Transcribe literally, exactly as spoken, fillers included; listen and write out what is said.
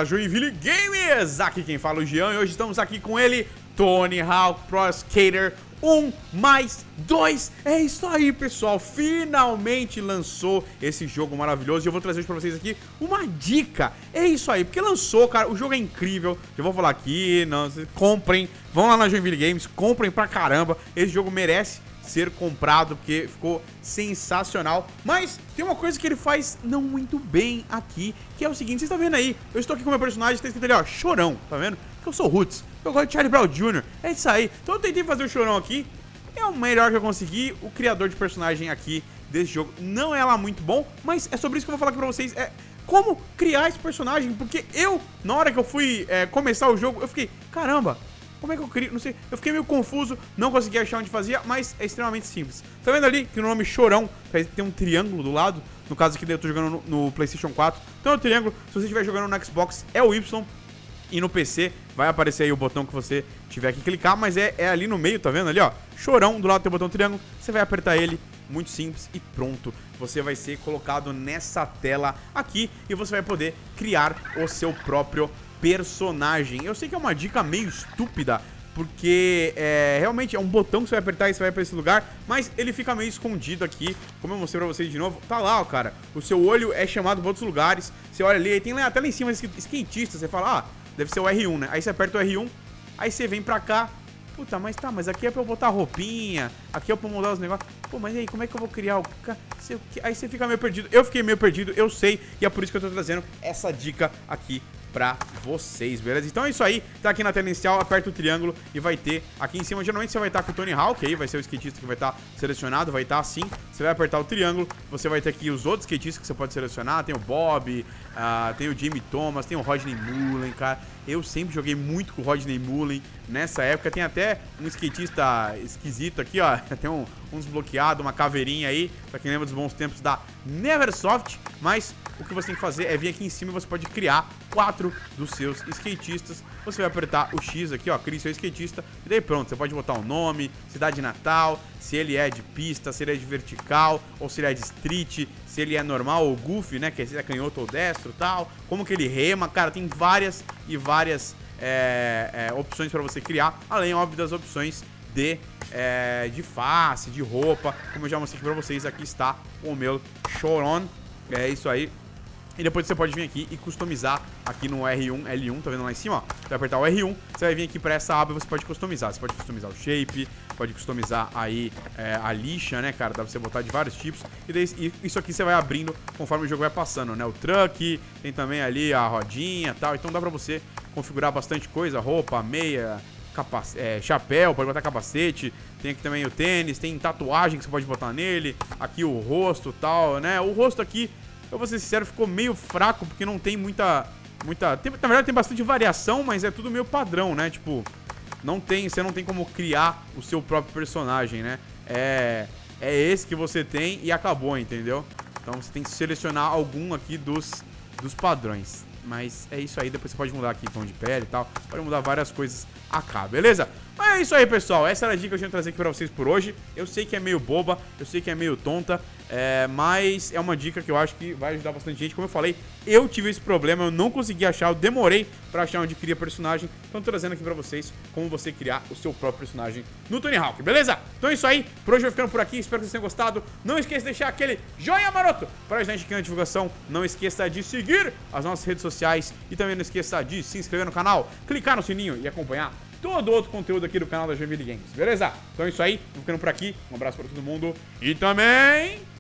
da Joinville Games. Aqui quem fala é o Jean e hoje estamos aqui com ele, Tony Hawk Pro Skater um mais dois. É isso aí, pessoal. Finalmente lançou esse jogo maravilhoso. E eu vou trazer hoje pra vocês aqui uma dica. É isso aí, porque lançou, cara. O jogo é incrível. Eu vou falar aqui. Não, vocês comprem. Vão lá na Joinville Games. Comprem pra caramba. Esse jogo merece ser comprado, porque ficou sensacional. Mas tem uma coisa que ele faz não muito bem aqui, que é o seguinte, vocês estão vendo aí, eu estou aqui com o meu personagem, tá escrito ali, ó, Chorão, tá vendo? Porque eu sou Roots, eu gosto de Charlie Brown Júnior, é isso aí. Então eu tentei fazer o Chorão aqui, é o melhor que eu consegui. O criador de personagem aqui desse jogo não é lá muito bom, mas é sobre isso que eu vou falar aqui pra vocês, é como criar esse personagem, porque eu, na hora que eu fui é, começar o jogo, eu fiquei, caramba, como é que eu crio? Não sei. Eu fiquei meio confuso, não consegui achar onde fazia, mas é extremamente simples. Tá vendo ali que no nome Chorão tem um triângulo do lado? No caso aqui eu tô jogando no, no PlayStation quatro. Então é o triângulo. Se você estiver jogando no Xbox, é o Y. E no P C vai aparecer aí o botão que você tiver que clicar, mas é, é ali no meio, tá vendo ali, ó? Chorão, do lado tem o botão triângulo. Você vai apertar ele, muito simples e pronto. Você vai ser colocado nessa tela aqui e você vai poder criar o seu próprio personagem. Eu sei que é uma dica meio estúpida, porque é, realmente é um botão que você vai apertar e você vai pra esse lugar, mas ele fica meio escondido aqui, como eu mostrei pra vocês de novo. Tá lá, ó, cara, o seu olho é chamado pra outros lugares. Você olha ali, aí tem lá até lá em cima escrito skatista. Você fala, ah, deve ser o R um, né? Aí você aperta o R um, aí você vem pra cá. Puta, mas tá, mas aqui é pra eu botar roupinha, aqui é pra eu mudar os negócios. Pô, mas aí, como é que eu vou criar o... Aí você fica meio perdido. Eu fiquei meio perdido, eu sei, e é por isso que eu tô trazendo essa dica aqui pra vocês, beleza? Então é isso aí, tá aqui na tela inicial, aperta o triângulo e vai ter aqui em cima, geralmente você vai estar com o Tony Hawk, aí vai ser o skatista que vai estar selecionado, vai estar assim, você vai apertar o triângulo, você vai ter aqui os outros skatistas que você pode selecionar, tem o Bob, uh, tem o Jimmy Thomas, tem o Rodney Mullen, cara. Eu sempre joguei muito com o Rodney Mullen nessa época. Tem até um skatista esquisito aqui, ó. Tem um, um desbloqueado, uma caveirinha aí, pra quem lembra dos bons tempos da Neversoft. Mas o que você tem que fazer é vir aqui em cima e você pode criar quatro dos seus skatistas. Você vai apertar o X aqui, ó, cria seu skatista. E daí pronto, você pode botar o nome, cidade natal, se ele é de pista, se ele é de vertical, ou se ele é de street, se ele é normal ou goofy, né, que é canhoto ou destro, tal. Como que ele rema, cara, tem várias e várias é, é, opções pra você criar. Além, óbvio, das opções de, é, de face, de roupa. Como eu já mostrei aqui pra vocês, aqui está o meu Chorão. É isso aí. E depois você pode vir aqui e customizar aqui no R um, L um, tá vendo lá em cima, ó? Você vai apertar o R um, você vai vir aqui pra essa aba e você pode customizar. Você pode customizar o shape, pode customizar aí é, a lixa, né, cara? Dá pra você botar de vários tipos. E daí, isso aqui você vai abrindo conforme o jogo vai passando, né? O truck, tem também ali a rodinha e tal. Então dá pra você configurar bastante coisa, roupa, meia, capac... é, chapéu, pode botar capacete. Tem aqui também o tênis, tem tatuagem que você pode botar nele. Aqui o rosto e tal, né? O rosto aqui, eu vou ser sincero, ficou meio fraco, porque não tem muita... muita tem, na verdade tem bastante variação, mas é tudo meio padrão, né? Tipo, não tem, você não tem como criar o seu próprio personagem, né? É, é esse que você tem e acabou, entendeu? Então você tem que selecionar algum aqui dos, dos padrões. Mas é isso aí, depois você pode mudar aqui tom de pele e tal. Pode mudar várias coisas acá, beleza? Mas é isso aí, pessoal, essa era a dica que eu tinha que trazer aqui pra vocês por hoje. Eu sei que é meio boba, eu sei que é meio tonta, é, mas é uma dica que eu acho que vai ajudar bastante gente. Como eu falei, eu tive esse problema, eu não consegui achar, eu demorei pra achar onde cria personagem. Então tô trazendo aqui pra vocês como você criar o seu próprio personagem no Tony Hawk, beleza? Então é isso aí, por hoje eu vou ficando por aqui, espero que vocês tenham gostado. Não esqueça de deixar aquele joinha maroto para ajudar a gente aqui na divulgação. Não esqueça de seguir as nossas redes sociais e também não esqueça de se inscrever no canal, clicar no sininho e acompanhar todo outro conteúdo aqui do canal da Joinville Games, beleza? Então é isso aí, vou ficando por aqui, um abraço pra todo mundo e também...